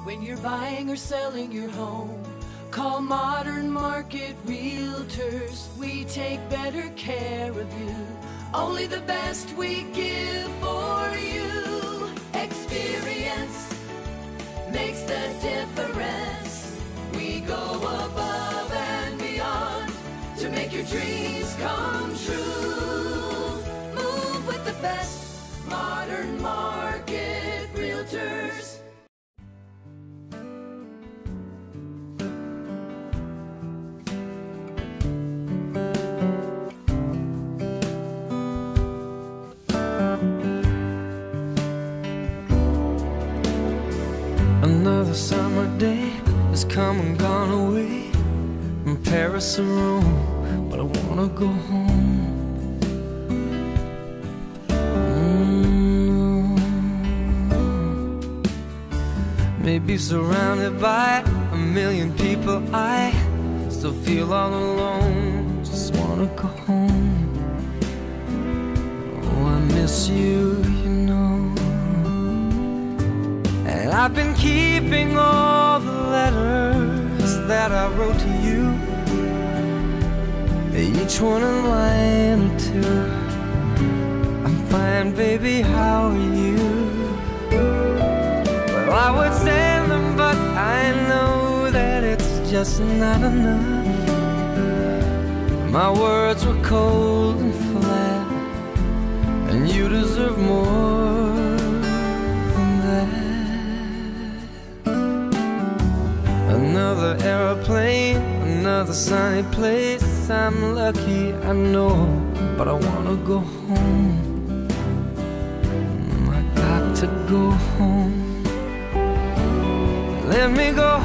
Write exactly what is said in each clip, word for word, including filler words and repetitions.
When you're buying or selling your home, call Modern Market Realtors. We take better care of you. Only the best we give for you. Experience makes the difference. We go above and beyond to make your dreams come true. Move with the best. Modern Market Realtors. Another summer day has come and gone away from Paris or Rome, but I wanna go home. Mm-hmm. Maybe surrounded by a million people, I still feel all alone. Just wanna go home. Oh, I miss you, you know. And I've been keeping all the letters that I wrote to you, each one a line or two. I'm fine, baby, how are you? Well, I would send them, but I know that it's just not enough. My words were cold and flat, and you deserve more than that. Another aeroplane, another sunny place. I'm lucky, I know, but I wanna go home. I got to go home. Let me go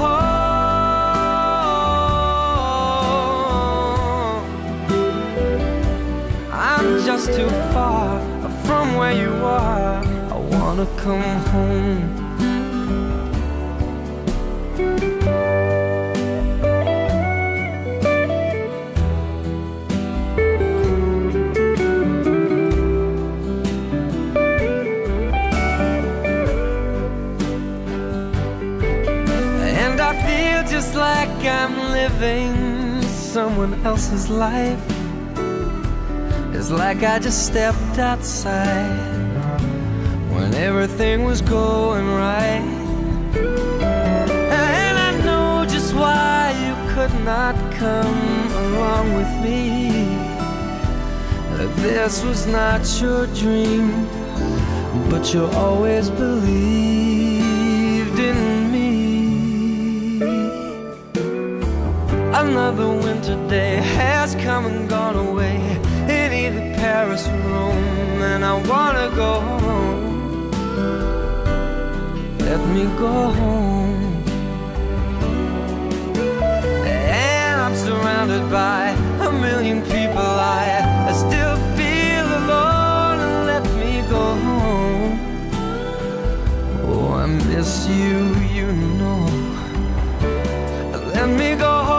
home. I'm just too far from where you are. I wanna come home. Just like I'm living someone else's life. It's like I just stepped outside when everything was going right. And I know just why you could not come along with me. This was not your dream, but you always believed in me. Another winter day has come and gone away in either Paris or Rome, and I wanna go home. Let me go home. And I'm surrounded by a million people. I, I still feel alone, and let me go home. Oh, I miss you, you know. Let me go home.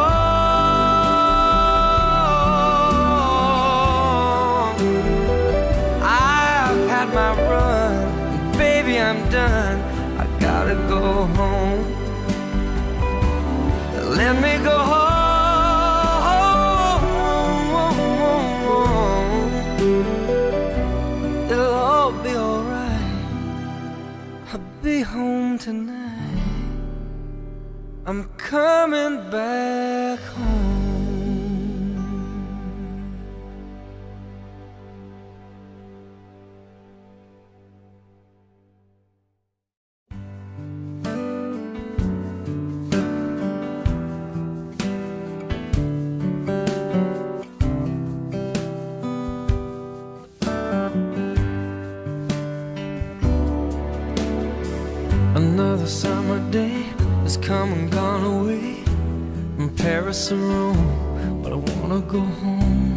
My run, baby, I'm done. I gotta go home. Let me go home. It'll all be alright. I'll be home tonight. I'm coming back home. Another summer day has come and gone away from Paris or Rome, but I wanna go home.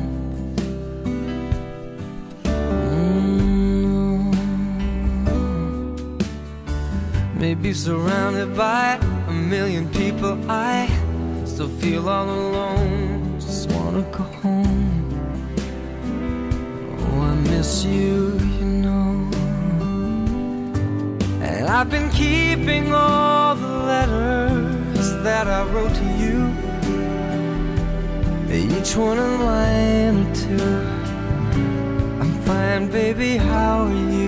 Mm-hmm. Maybe surrounded by a million people, I still feel all alone. Just wanna go home. Oh, I miss you, you know. And I've been keeping all the letters that I wrote to you, each one a line or two. I'm fine, baby, how are you?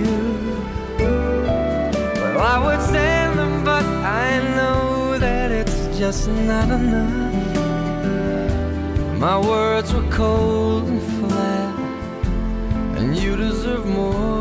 Well, I would send them, but I know that it's just not enough. My words were cold and flat, and you deserve more